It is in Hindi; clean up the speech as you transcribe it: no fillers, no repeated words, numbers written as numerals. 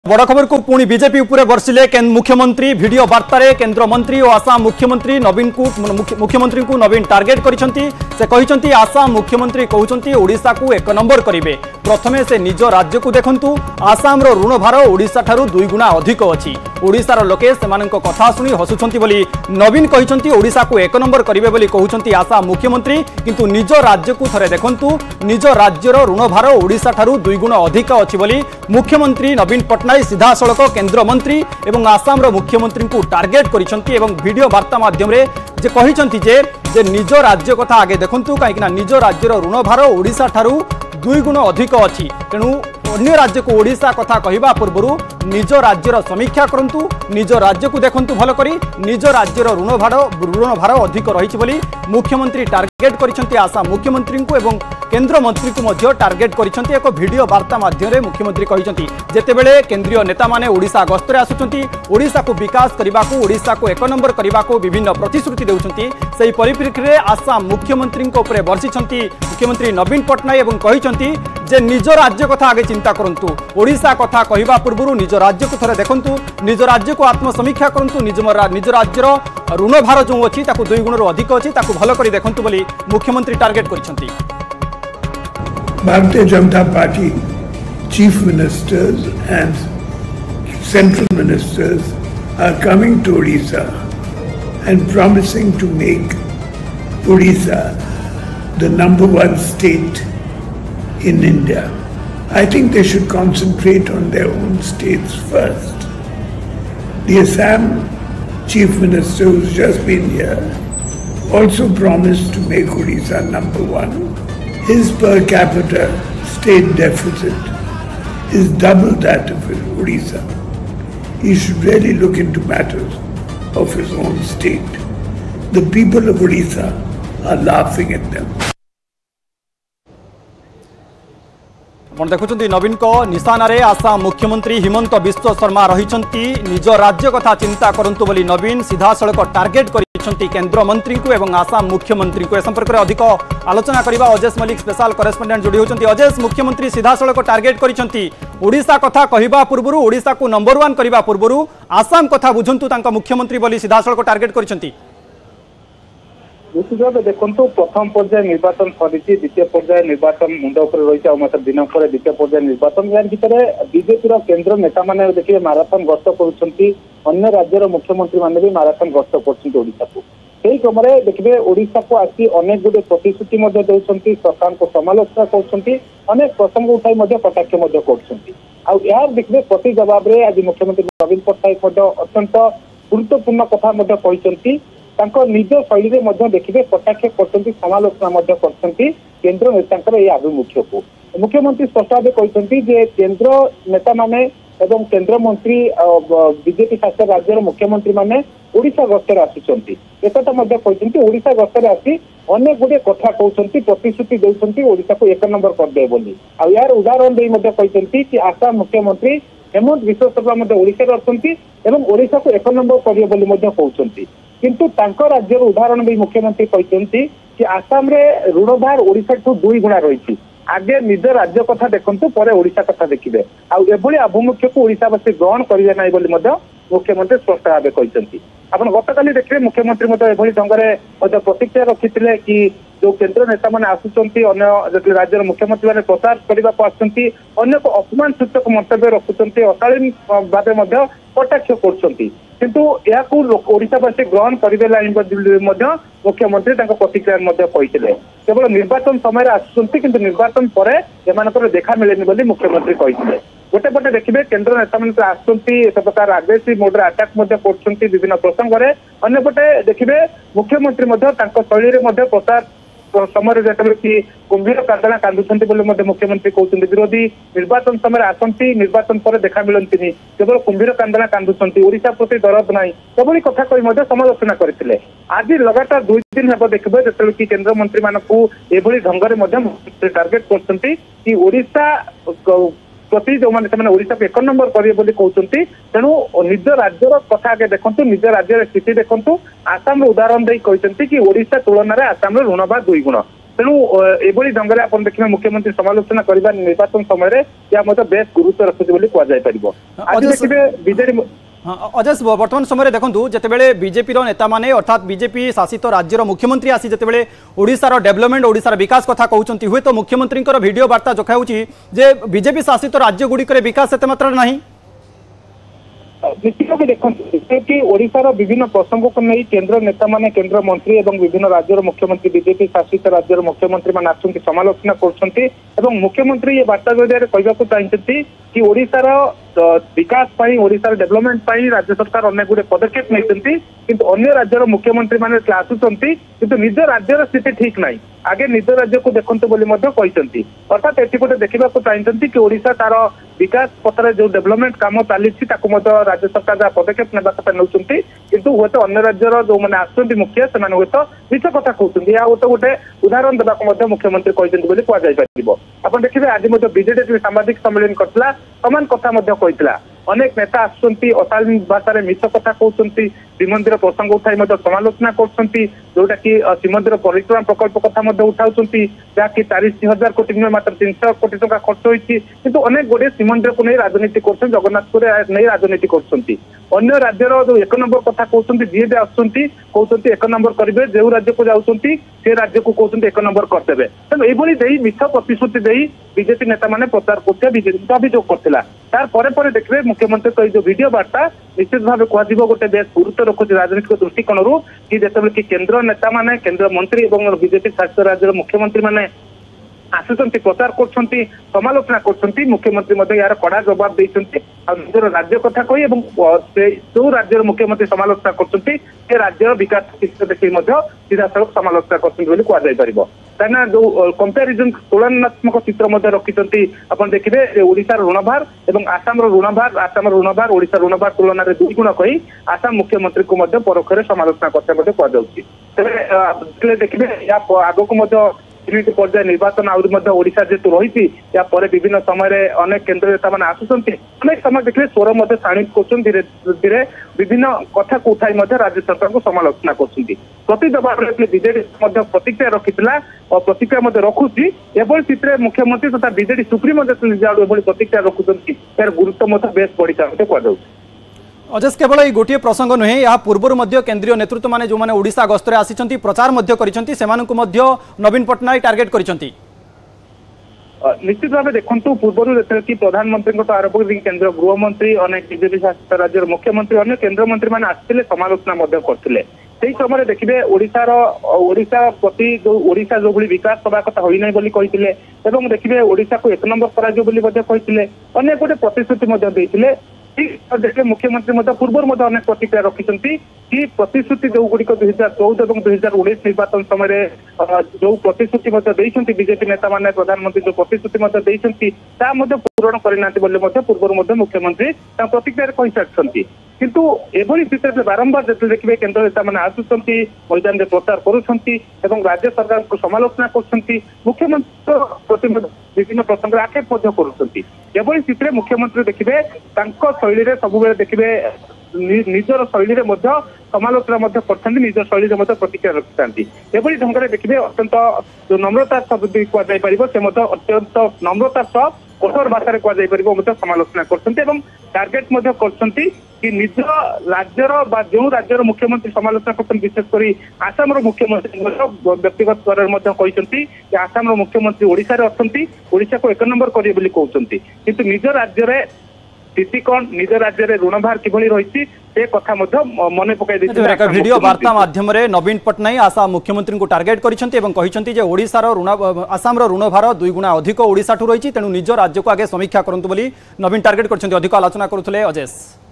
बड़ खबर को पुणी बीजेपी उपरे बर्षिले मुख्यमंत्री वीडियो वार्तारे केंद्र मंत्री और आसाम मुख्यमंत्री नवीन को मुख्यमंत्री को नवीन टार्गेट करिसेंती आसाम मुख्यमंत्री कहउछंती ओडिशा को एक नंबर करिवे। प्रथमे से निज राज्य को देखंतु आसाम रो ऋण भार ओडिशा ठारू 2 गुणा अधिक अछि। ओडिशार लोके सेमानक कथा सुनी हसुछंती बोली नवीन कहिसंती ओडिशा को एक नंबर करिवे बोली कहउछंती आसाम मुख्यमंत्री, किंतु निज राज्य को थरे देखंतु निज राज्यर ऋण भार ओडिशा ठारू 2 गुणा अधिक अछि बोली मुख्यमंत्री नवीन पटनायक सीधा सड़क केंद्र मंत्री एवं आसाम रो मुख्यमंत्री को टार्गेट करिसंती एवं वीडियो वार्ता माध्यम रे जे कहिसंती जे निज राज्य कथा आगे देखंतु काईकिना निज राज्यर ऋण भार ओडिशा ठारू 2 गुण अधिक अछि। तेणु अन्य राज्य को ओडिशा कथा कहवा पूर्व निज राज्यर समीक्षा करंतु, निज राज्य को देखंतु भल करी निज राज्यर ऋण भार अधिक रही बोली मुख्यमंत्री टार्गेट करिसंती आसाम मुख्यमंत्री को एवं केंद्र मंत्री को मध्य टार्गेट करिसंती। एक वीडियो वार्ता माध्यम मुख्यमंत्री कहिसंती जेतेबेले केंद्रीय नेता माने ओडिशा गस्तरे आसुचंती ओडिशा को विकास करने को ओडिशा को एक नंबर करने को विभिन्न प्रतिश्रुति देउछंती, सेही परिप्रेक्षी रे आसाम मुख्यमंत्री को ऊपर बर्षिसंती मुख्यमंत्री नवीन पटनायक एवं कहिसंती जे निज राज्य कथा आगे चिंता करंतु, ओडिशा कथा कहवा पूर्व निज राज्य को थरे देखंतु, निज राज्य को आत्मसमीक्षा करंतु, निज राज्यर ऋण भार जो अच्छी 2 गुण अधिक अच्छी भल कर देखंतु बोली मुख्यमंत्री टार्गेट करिसंती। Bharatiya Janata Party chief ministers and central ministers are coming to Odisha and promising to make Odisha the #1 state in India. I think they should concentrate on their own states first. The Assam chief minister who's just been here also promised to make Odisha #1. His per capita state deficit is double that of Odisha. He should really look into matters of his own state. The people of Odisha are laughing at them. देखुं नवीन को निशान रे आसाम मुख्यमंत्री हिमंत बिश्व शर्मा रही निज राज्य कथा चिंता करंतु बोली नवीन सीधा सड़क टार्गेट करिसेंती केंद्र मंत्री को एवं आसाम मुख्यमंत्री को। ए संपर्क में अधिक आलोचना करबा अजेश मलिक स्पेशल करेस्पोंडेंट जोड़ी होचंती। अजेश, मुख्यमंत्री सीधा सड़क टार्गेट करिसेंती ओडिशा कथा कहवा पूर्व ओडिशा को #1 करबा पूर्व आसाम कथा बुझंतु तांका मुख्यमंत्री बोली सीधा सड़क टार्गेट करिसेंती। निश्चित भाव देखो प्रथम पर्याय निर्वाचन सरी द्वितीय पर्याय निर्वाचन मुंड रही मात्र दिन पर द्वितीय पर्याय निर्वाचन या भितर बीजेपी केंद्र नेता मैंने देखिए माराथन गस्त कर राज्यर मुख्यमंत्री मैंने भी माराथन गस्त करशा को सही क्रम देखिए ओडिशा को आसी अनेक गुटे प्रतिश्रुति देउछंती, सरकार को समालोचना करछंती, अनेक प्रसंग उठाई कटाक्ष कर देखिए प्रति जवाब रे आज मुख्यमंत्री नवीन पटनायक अत्यंत गुरुत्वपूर्ण कथा कहते निज शैली देखिए कटाक्ष कर समालोचना कर केंद्र नेता आभिमुख्य को। मुख्यमंत्री स्पष्ट भाव कहते केंद्र नेता माने एवं केंद्र मंत्री बीजेपी शासित राज्यर मुख्यमंत्री माने ओडिशा गस्तर आसुचंती एकता कहते ओडिशा गस्तर आसी अनेक गुटे कथा कहते प्रतिश्रुति देउछंती ओडिशा को एक नंबर करदे बोली। आ यार उदाहरण दे कहते कि आसाम मुख्यमंत्री हेमंत बिश्व शर्मा ओडिशा अछंती एवं ओडिशा को एक नंबर करिवे बोली कहउछंती, किंतु तांको राज्यर उदाहरण भी मुख्यमंत्री कहते कि आसाम रे ऋण भार ओडिशा ठू 2 गुणा रही। आगे निज राज्य कथा देखंतु परे ओडिशा कथा देखिबे आभली आभिमुख्य को ओडिशावासी ग्रहण करिवे नाही बोली मुख्यमंत्री स्पष्ट भाव कहते। आपण गतकाली देखिए मुख्यमंत्री एभली ढंग से प्रतिक्रिया रखिथिले कि जो केंद्र नेता मैंने आसुचंती अन्य राज्यर मुख्यमंत्री मैंने प्रचार करने को आसुचंती अनेक अपमान सूचक मंतव्य रखुचंती, अशालीन भाव कटाक्ष करछंती, किंतु याकू ओडिशावासी ग्रहण करेंगे मुख्यमंत्री प्रतिक्रिया कहते। केवल निर्वाचन समय आसुचंती किंतु निर्वाचन पर एमानकर देखा मिलेनी बोली मुख्यमंत्री कहते। गोटे पटे देखिए केंद्र नेता मैंने आसुचंती एक प्रकार आग्रेसिव मोड्रे आटाक करछंती विभिन्न प्रसंग में, अन्य पटे देखिए मुख्यमंत्री शैली प्रचार समय जो कि कुंभीर कांदना कांदुंट बोली मुख्यमंत्री कहते विरोधी निर्वाचन समय आसती निर्वाचन पर देखा मिलती केवल कुंभीर कांदना कांदुंट ओडिशा प्रति दरद ना एभली कथा कही समालोचना करते। आज लगातार 2 दिन हम देखिए जो कि केंद्र मंत्री मानक एभली ढंग टार्गेट कर ओडिशा प्रति जो मैंने ओडिशा को एक नंबर करेंगे बोली कहते। तेणु निज राज्यर कथा आगे देखंतु, निज राज्यर स्थिति देखंतु। आसाम उदाहरण दे कहते कि ओडिशा तुलन में आसाम ऋण भार 2 गुण तेणु एभली ढंग से आप देखिए मुख्यमंत्री समालोचना करबा निर्वाचन समय या बेस गुरुत्व रखुଛି ବୋଲି କୁହାଯାଇ ପାରିବ। आज देखिए बीजेडी अजय बर्तमान समय देखूँ जितेबाला बीजेपी नेता माने अर्थात बीजेपी शासित राज्यर मुख्यमंत्री आसी जितेबाला ओडिशार डेवलपमेंट ओडिशार विकास कथा कहते हुए तो मुख्यमंत्री वीडियो वार्ता जोखाऊँगी जे बीजेपी शासित राज्य गुड़िक विकास एत मात्रा नहीं निश्चित भाव देखते कि ओडिशार विभिन्न प्रसंग को नहीं केंद्र नेता माने केंद्र मंत्री एवं विभिन्न राज्यर मुख्यमंत्री बीजेपी शासित राज्यर मुख्यमंत्री मान आसुंती समालोचना करछंती एवं मुख्यमंत्री ये वार्ता जरिए कहबाक चाहते कि ओडिशार विकास पाई ओडिशार डेवलपमेंट पाई राज्य सरकार अनेक गुड़े पदक्षेप नहीं किंतु अन्य राज्यर मुख्यमंत्री माने आसुचंती किंतु निज राज्यर स्थिति ठीक नहीं आगे निज राज्य को देखते बोली कहते अर्थात एटी गोटे देखा चाहते कि ओडिशा तार विकास पथरे जो डेवलपमेंट काम चली राज्य सरकार जहाँ पदक्षेप ने किंतु हूँ अन्य राज्यर जो मैंने आसुँच मुखिया से मिछ कथा कहते या गोटे उदाहरण देवाक मुख्यमंत्री कहते कहुपर आप देखिए आज बीजेडी सांबादिक सम्मेलन करता समान कथा कहता अनेक नेता आसुंती अशालीन भाषा में मिछ कथा कहते श्रीमंदिर प्रसंग उठाई समालोचना करछंती जोटा कि श्रीमंदिर परिक्रमा प्रकल्प कथा उठाउछंती जहाँकि 40,000 कोटी मात्र 300 कोटी टका खर्च होइछि किंतु अनेक गोटे श्रीमंदिर को नहीं राजनीति करछन जगन्नाथपुर नहीं राजनीति करछंती अन्य राज्यर जो 1 नंबर कथा कहते जी भी आसुंती कहते 1 नंबर करेंगे जो राज्य को जाउछंती से राज्य को कहते 1 नंबर करदेवे तेणु यही मिछ प्रतिश्रुति बीजेपी नेता माने प्रचार करते बीजेपी अभियोग करथिला तार परे देखिए मुख्यमंत्री तो जो वीडियो वार्ता निश्चित भाव कह गोटे बेस गुरुत्व रखुଛି राजनीतिक दृष्टिकोण कि जिते कि केंद्र नेता माने केंद्र मंत्री और बीजेपी शासित राज्य मुख्यमंत्री माने आसुचंती प्रचार करछंती समालोचना करछंती मुख्यमंत्री यार कड़ा जवाब देछंती आ निजर राज्य कथा कही एवं जो राज्यर मुख्यमंत्री समालोचना करछंती से राज्यर विकास चित्र देखि सीधा सड़क समालोचना करछंती बोली कह जाय परिबो काना जो कंपैरिजन तुलनात्मक चित्र रखिछंती अपन देखिबे ओडिशार ऋणभार एवं आसाम ऋणभार ओडिशा ऋणभार तुलना रे 2 गुण कही आसाम मुख्यमंत्री को परोक्षरे समालोचना करते कह जाउछि तेबे देखिबे या आगो को तिनिटी पर्याय निर्वाचन ओडिशा जेतु रही या पर विभिन्न समय अनेक केंद्र नेता मैंने आसुचंती अनेक समय देखिए स्वर शाणित कर धीरे धीरे विभिन्न कथा को उठाई राज्य सरकार को समालोचना कर प्रति जवाब बीजेडी प्रतिक्रिया रखी और प्रतिक्रिया रखुची एभली स्थित मुख्यमंत्री तथा बीजेडी सुप्रीमो निज आड़ प्रतिक्रिया रखुच्च यार गुरुत्व बेस बढ़ी चाहते कहुच्छे अजय केवल ये गोटे प्रसंग नुहे या पूर्व केंद्रीय नेतृत्व माने जो माने ओडिशा गस्तर आसी प्रचार नवीन पट्टनायक टार्गेट करिसेंती निश्चित भाव देखु पूर्व कि प्रधानमंत्री आरंभ कर केंद्र गृहमंत्री अनेक बीजेपी शासित राज्य मुख्यमंत्री अन्य केंद्र मंत्री मैंने आसते समालोचना करते से समय देखिए ओडिशा प्रति जो ओडिशा जो भाई विकास हवा कथा होना कहते देखिए ओडिशा को 1 नंबर करते अनेक गोटे प्रतिश्रुति देखिए मुख्यमंत्री पूर्व अनेक प्रतिक्रिया रखिंट कि प्रतिश्रुति जो गुड़िक 2014 और 2019 निर्वाचन समय जो प्रतिश्रुति बीजेपी नेता माने प्रधानमंत्री जो प्रतिश्रुति पूरण करना पूर्व मुख्यमंत्री प्रतिक्रिया कही सारी किंतु एभली स्थित बारंबार जो देखिए केंद्र नेता मैंने आसुंच मैदान में प्रचार कर राज्य सरकार को समालोचना कर मुख्यमंत्री प्रति विभिन्न प्रसंग आक्षेप करी स्थित मुख्यमंत्री देखिए शैली सब देखिए निजर शैली समालोचना करते निज शैली प्रतिक्रिया रखी एभली ढंग से देखिए अत्यंत जो नम्रता शब्द कहुपर से अत्यंत नम्रता सह कठोर भाषा कहुपर समालोचना कर टार्गेट कि निज राज्यर जो राज्यर मुख्यमंत्री समालोचना कर विशेषकर आसाम मुख्यमंत्री व्यक्तिगत स्तर में आसाम मुख्यमंत्री ओडिशा रे अछंती ओडिशा को 1 नंबर करेंगे कहते किंतु निज राज्य स्थिति कौन निज राज्य में ऋणभार किभली रही से कथा मन पकड़ वीडियो वार्ता माध्यम नवीन पट्टनायक आसाम मुख्यमंत्री को टार्गेट करते ओडिशार आसाम ऋणभार 2 गुणा अधिक ओडिशा रही तेणु निज राज्य को आगे समीक्षा करूँ नवीन टार्गेट कर अधिक आलोचना करुले अजय।